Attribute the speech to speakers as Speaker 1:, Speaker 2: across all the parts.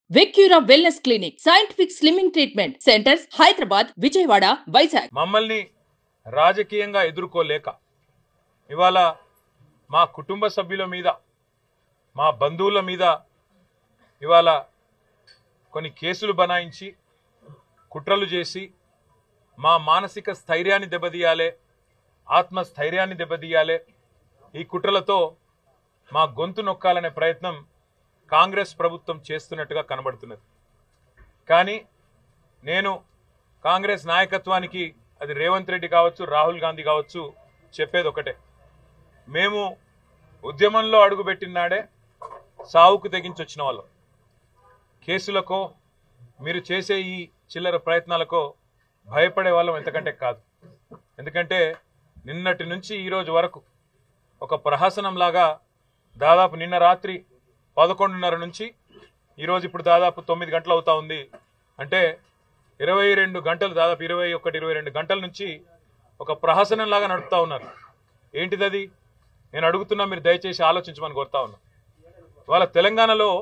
Speaker 1: Vecura wellness clinic scientific slimming treatment centres Hyderabad, Vijayawada, Vizag.
Speaker 2: మమ్మల్ని రాజకీయంగా ఎదుర్కోలేక ఇవాళ మా కుటుంబ సభ్యుల మీద, మా బంధువుల మీద ఇవాళ కొన్ని కేసులు బనాయించి కుట్రలు చేసి మా మానసిక స్థైర్యాన్ని దెబ్బతీయాలి, ఆత్మస్థైర్యాన్ని దెబ్బతీయాలి. ఈ కుట్రలతో మా గొంతు నొక్కాలనే ప్రయత్నం కాంగ్రెస్ ప్రభుత్వం చేస్తున్నట్టుగా కనబడుతున్నది. కానీ నేను కాంగ్రెస్ నాయకత్వానికి, అది రేవంత్ రెడ్డి కావచ్చు, రాహుల్ గాంధీ కావచ్చు, చెప్పేది ఒకటే: మేము ఉద్యమంలో అడుగుపెట్టిన నాడే సావుకు తెగించొచ్చిన వాళ్ళం. కేసులకో మీరు చేసే ఈ చిల్లర ప్రయత్నాలకో భయపడే వాళ్ళం ఎంతకంటే కాదు. ఎందుకంటే నిన్నటి నుంచి ఈరోజు వరకు ఒక ప్రహసనంలాగా దాదాపు నిన్న రాత్రి 11:30 నుంచి ఈరోజు ఇప్పుడు దాదాపు 9 గంటలు అవుతా ఉంది. అంటే 22 గంటలు, దాదాపు 21-22 గంటల నుంచి ఒక ప్రహసనంలాగా నడుపుతా ఉన్నారు. ఏంటిది అది? నేను అడుగుతున్నా, మీరు దయచేసి ఆలోచించమని కోరుతా ఉన్నా. వాళ్ళ తెలంగాణలో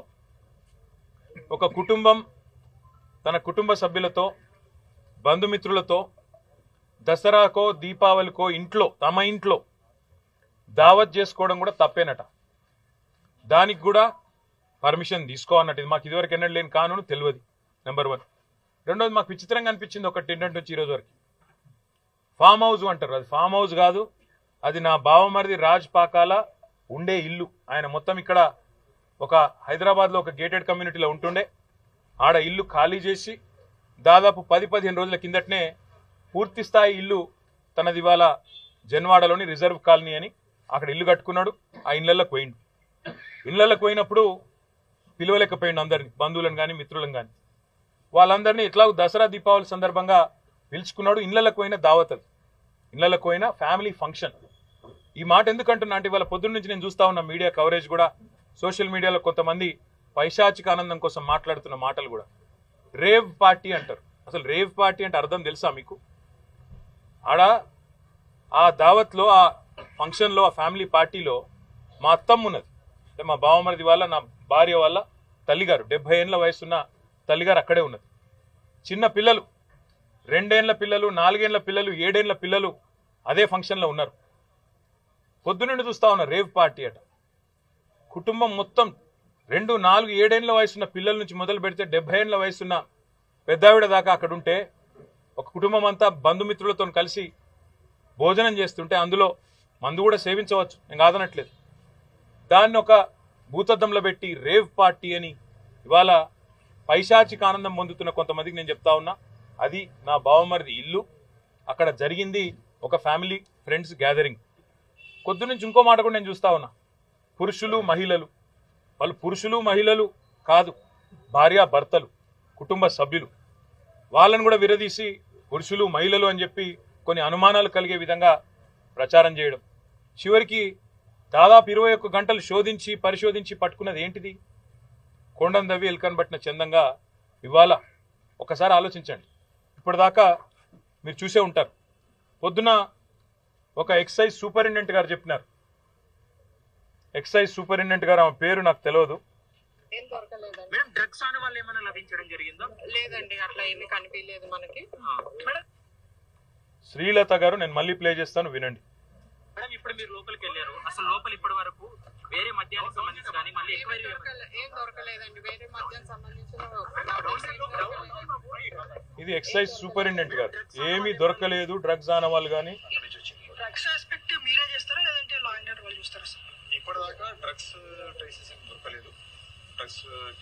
Speaker 2: ఒక కుటుంబం తన కుటుంబ సభ్యులతో, బంధుమిత్రులతో దసరాకో దీపావళికో తమ ఇంట్లో దావత్ చేసుకోవడం కూడా తప్పేనట. దానికి కూడా పర్మిషన్ తీసుకోవాలన్నట్టు. ఇది మాకు ఇదివరకు ఎన్నడూ లేని కానూను, తెలియదు. నెంబర్ 1. రెండోది, మాకు విచిత్రంగా అనిపించింది ఒకటి ఏంటంటే, నుంచి ఈరోజు వరకు ఫామ్ హౌస్ అంటారు. అది ఫామ్ హౌస్ కాదు, అది నా బావమరిది రాజ్ పాకాల ఉండే ఇల్లు. ఆయన మొత్తం ఇక్కడ ఒక హైదరాబాద్లో ఒక గేటెడ్ కమ్యూనిటీలో ఉంటుండే. ఆడ ఇల్లు ఖాళీ చేసి దాదాపు 10-15 రోజుల కిందటనే పూర్తి స్థాయి ఇల్లు తనది ఇవాళ జన్వాడలోని రిజర్వ్ కాలనీ అని అక్కడ ఇల్లు కట్టుకున్నాడు. ఆ ఇళ్లలోకి పోయిండు. ఇళ్లలోకి పోయినప్పుడు పిలవలేకపోయిండు అందరినీ, బంధువులను కానీ మిత్రులను కానీ. వాళ్ళందరినీ ఇట్లా దసరా దీపావళి సందర్భంగా పిలుచుకున్నాడు. ఇళ్లలోకి పోయిన దావత్, అది ఇళ్లలోకి పోయిన ఫ్యామిలీ ఫంక్షన్. ఈ మాట ఎందుకంటున్నా అంటే, ఇవాళ పొద్దున్న నుంచి నేను చూస్తా ఉన్న మీడియా కవరేజ్ కూడా, సోషల్ మీడియాలో కొంతమంది పైశాచిక ఆనందం కోసం మాట్లాడుతున్న మాటలు కూడా. రేవ్ పార్టీ అంటారు. అసలు రేవ్ పార్టీ అంటే అర్థం తెలుసా మీకు? ఆడ ఆ దావత్లో, ఆ ఫంక్షన్లో, ఆ ఫ్యామిలీ పార్టీలో మా అత్తమ్మ ఉన్నది. అంటే మా బావమరిది వాళ్ళ, నా భార్య వాళ్ళ తల్లిగారు, 70 ఏళ్ళ వయసున్న తల్లిగారు అక్కడే ఉన్నది. చిన్న పిల్లలు, 2 ఏళ్ల పిల్లలు, 4 ఏళ్ల పిల్లలు, 7 ఏళ్ల పిల్లలు అదే ఫంక్షన్లో ఉన్నారు. పొద్దునుండి చూస్తా ఉన్నారు. రేవ్ పార్టీ అట. కుటుంబం మొత్తం 2, 4, 7 ఏళ్ల వయసున్న పిల్లల నుంచి మొదలు పెడితే 70 ఏళ్ల వయసున్న పెద్దావిడ దాకా అక్కడ ఉంటే, ఒక కుటుంబం అంతా బంధుమిత్రులతో కలిసి భోజనం చేస్తుంటే, అందులో మందు కూడా సేవించవచ్చు, నేను కాదనట్లేదు. దాన్ని ఒక భూతద్దంలో పెట్టి రేవ్ పార్టీ అని ఇవాళ పైశాచిక ఆనందం పొందుతున్న కొంతమందికి నేను చెప్తా ఉన్నా, అది నా బావమరిది ఇల్లు. అక్కడ జరిగింది ఒక ఫ్యామిలీ ఫ్రెండ్స్ గ్యాదరింగ్. కొద్ది నుంచి ఇంకో మాట కూడా నేను చూస్తా ఉన్నా. పురుషులు, మహిళలు, వాళ్ళు పురుషులు మహిళలు కాదు, భార్య భర్తలు, కుటుంబ సభ్యులు, వాళ్ళని కూడా విరదీసి పురుషులు మహిళలు అని చెప్పి కొన్ని అనుమానాలు కలిగే విధంగా ప్రచారం చేయడం. చివరికి దాదాపు 21 గంటలు శోధించి పరిశోధించి పట్టుకున్నది ఏంటిది? కొండం దవ్వి ఎలుకను పట్టిన చందంగా. ఇవాళ ఒకసారి ఆలోచించండి. ఇప్పటిదాకా మీరు చూసే ఉంటారు, పొద్దున ఒక ఎక్సైజ్ సూపరింటెండెంట్ గారు చెప్పినారు. ఎక్సైజ్ సూపరింటెండెంట్ గారు, ఆమె పేరు నాకు తెలియదు. శ్రీలత గారు, నేను మళ్ళీ ప్లే చేస్తాను, వినండి.
Speaker 3: ఇప్పుడు మీరు లోపలికి వెళ్ళారు, అసలు లోపల ఇప్పటి వరకు వేరే మద్యానికి సంబంధించి కానీ మళ్ళీ ఏం దొరకలేదండి. వేరే మద్యానికి సంబంధించిన
Speaker 2: ఇది ఎక్సైజ్ సూపరింటెండెంట్ గారు, ఏమీ దొరకలేదు డ్రగ్స్ ఆన వాళ్ళు కానీ.
Speaker 3: డ్రగ్స్ ఆస్పెక్ట్ మీరే చేస్తారా లేదంటే లా అండ్ ఆర్డర్ వాళ్ళు చూస్తారా?
Speaker 4: ఇప్పటిదాకా డ్రగ్స్ ట్రేసెస్ ఏం దొరకలేదు. డ్రగ్స్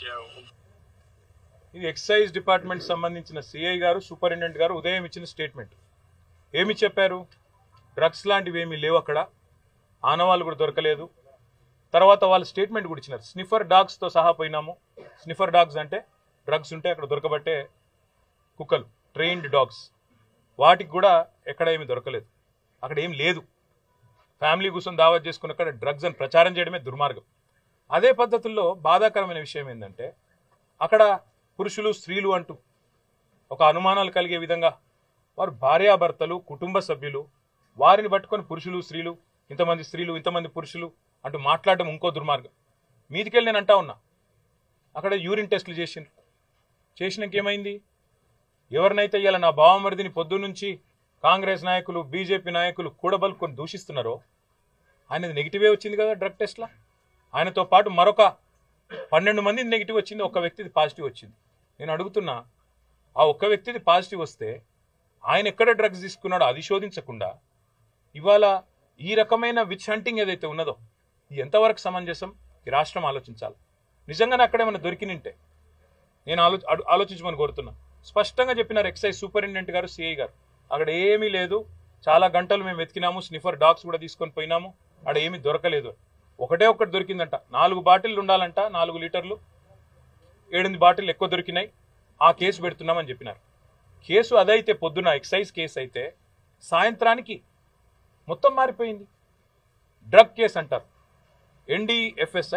Speaker 2: ఇది ఎక్సైజ్ డిపార్ట్మెంట్ సంబంధించిన సిఐ గారు, సూపరింటెండెంట్ గారు ఉదయం ఇచ్చిన స్టేట్మెంట్. ఏమి చెప్పారు? డ్రగ్స్ లాంటివి ఏమీ లేవు అక్కడ, ఆనవాళ్ళు కూడా దొరకలేదు. తర్వాత వాళ్ళు స్టేట్మెంట్ కూడా ఇచ్చినారు. స్నిఫర్ డాగ్స్తో సహా పోయినాము. స్నిఫర్ డాగ్స్ అంటే డ్రగ్స్ ఉంటే అక్కడ దొరకబట్టే కుక్కలు, ట్రైన్డ్ డాగ్స్, వాటికి కూడా ఎక్కడ ఏమి దొరకలేదు. అక్కడ ఏం లేదు. ఫ్యామిలీ కోసం దావత్ చేసుకుని అక్కడ డ్రగ్స్ అని ప్రచారం చేయడమే దుర్మార్గం. అదే పద్ధతుల్లో బాధాకరమైన విషయం ఏంటంటే, అక్కడ పురుషులు స్త్రీలు అంటూ ఒక అనుమానాలు కలిగే విధంగా వారు భార్యాభర్తలు, కుటుంబ సభ్యులు, వారిని పట్టుకొని పురుషులు స్త్రీలు, ఇంతమంది స్త్రీలు ఇంతమంది పురుషులు అంటూ మాట్లాడడం ఇంకో దుర్మార్గం. మీదికెళ్ళి నేను అంటా ఉన్నా, అక్కడ యూరిన్ టెస్టులు చేసినాక ఏమైంది? ఎవరినైతే ఇవాళ నా బావమరిదిని పొద్దు నుంచి కాంగ్రెస్ నాయకులు బీజేపీ నాయకులు కూడబలుకొని దూషిస్తున్నారో ఆయనది నెగిటివే వచ్చింది కదా డ్రగ్ టెస్ట్లో. ఆయనతో పాటు మరొక 12 మంది నెగిటివ్ వచ్చింది, ఒక్క వ్యక్తిది పాజిటివ్ వచ్చింది. నేను అడుగుతున్నా, ఆ ఒక్క వ్యక్తిది పాజిటివ్ వస్తే ఆయన ఎక్కడ డ్రగ్స్ తీసుకున్నాడో అది శోధించకుండా ఇవాళ ఈ రకమైన విచ్ హంటింగ్ ఏదైతే ఉన్నదో ఇది ఎంతవరకు సమంజసం? ఈ రాష్ట్రం ఆలోచించాలి. నిజంగానే అక్కడేమన్నా దొరికినింటే నేను ఆలోచించమని కోరుతున్నా. స్పష్టంగా చెప్పినారు ఎక్సైజ్ సూపరింటెండెంట్ గారు, సిఐ గారు, అక్కడ ఏమీ లేదు, చాలా గంటలు మేము వెతికినాము, స్నిఫర్ డాగ్స్ కూడా తీసుకొని పోయినాము, అక్కడ ఏమీ దొరకలేదు. ఒకటే ఒక్కటి దొరికిందంట, 4 బాటిల్ ఉండాలంట, 4 లీటర్లు, 7 బాటిల్ ఎక్కువ దొరికినాయి, ఆ కేసు పెడుతున్నామని చెప్పినారు. కేసు అదైతే పొద్దున ఎక్సైజ్ కేసు అయితే సాయంత్రానికి మొత్తం మారిపోయింది. డ్రగ్ కేసు అంటారు, NDFS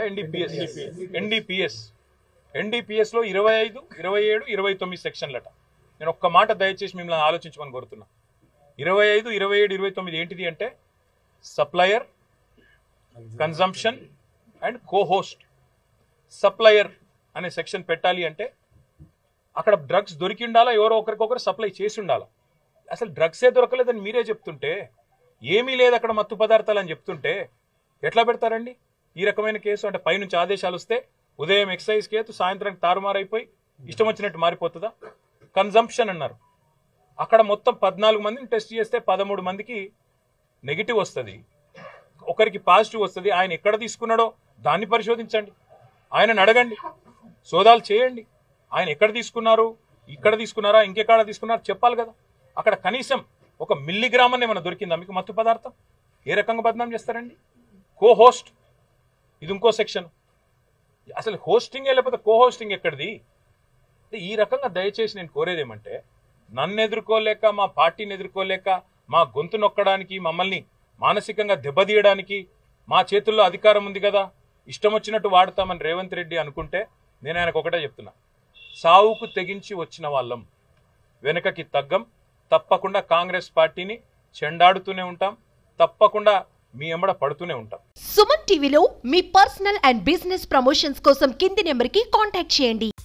Speaker 2: NDPS లో 25, 27, 29 సెక్షన్లట. నేను ఒక్క మాట దయచేసి మిమ్మల్ని ఆలోచించమని కోరుతున్నా. 25, 27, 29 ఏంటిది అంటే సప్లయర్, కన్జంప్షన్ అండ్ కోహోస్ట్. సప్లయర్ అనే సెక్షన్ పెట్టాలి అంటే అక్కడ డ్రగ్స్ దొరికి ఉండాలా, ఎవరో ఒకరికొకరు సప్లై చేసి ఉండాలా. అసలు డ్రగ్సే దొరకలేదని మీరే చెప్తుంటే, ఏమీ లేదు అక్కడ మత్తు పదార్థాలు అని చెప్తుంటే ఎట్లా పెడతారండి ఈ రకమైన కేసు? అంటే పైనుంచి ఆదేశాలు వస్తే ఉదయం ఎక్సైజ్ కేసు, సాయంత్రానికి తారుమారైపోయి ఇష్టం వచ్చినట్టు మారిపోతుందా? కన్జంప్షన్ అన్నారు, అక్కడ మొత్తం 14 మందిని టెస్ట్ చేస్తే 13 మందికి నెగిటివ్ వస్తుంది, ఒకరికి పాజిటివ్ వస్తుంది. ఆయన ఎక్కడ తీసుకున్నాడో దాన్ని పరిశోధించండి, ఆయనను అడగండి, సోదాలు చేయండి. ఆయన ఎక్కడ తీసుకున్నారు, ఇక్కడ తీసుకున్నారా, ఇంకెక్కడ తీసుకున్నారా చెప్పాలి కదా. అక్కడ కనీసం 1 మిల్లీగ్రామ్ అని ఏమైనా దొరికిందా మీకు మత్తు పదార్థం? ఏ రకంగా బదనాం చేస్తారండి? కోహోస్ట్ ఇది ఇంకో సెక్షన్. అసలు హోస్టింగే లేకపోతే కోహోస్టింగ్ ఎక్కడిది? ఈ రకంగా దయచేసి నేను కోరేది ఏమంటే, నన్ను ఎదుర్కోలేక, మా పార్టీని ఎదుర్కోలేక, మా గొంతు నొక్కడానికి, మమ్మల్ని మానసికంగా దెబ్బతీయడానికి మా చేతుల్లో అధికారం ఉంది కదా, ఇష్టం వచ్చినట్టు వాడతామని రేవంత్ రెడ్డి అనుకుంటే నేను ఆయనకు ఒకటే చెప్తున్నా, సావుకు తెగించి వచ్చిన వాళ్ళం, వెనకకి తగ్గం. తప్పకుండా కాంగ్రెస్ పార్టీని చెండాడుతూనే ఉంటాం, తప్పకుండా మీ ఎంబడ పడుతూనే ఉంటాం.
Speaker 5: సుమన్ టీవీలో మీ పర్సనల్ అండ్ బిజినెస్ ప్రమోషన్స్ కోసం కింది నెంబర్కి కాంటాక్ట్ చేయండి.